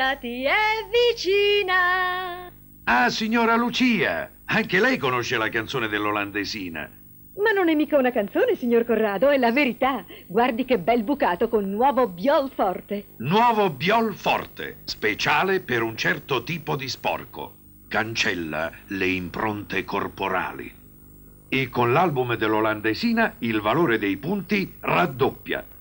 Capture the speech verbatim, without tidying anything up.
vita ti è vicina. Ah, signora Lucia, anche lei conosce la canzone dell'Olandesina. Ma non è mica una canzone, signor Corrado, è la verità. Guardi che bel bucato con nuovo Biol Forte. Nuovo Biol Forte, speciale per un certo tipo di sporco. Cancella le impronte corporali. E con l'album dell'Olandesina il valore dei punti raddoppia.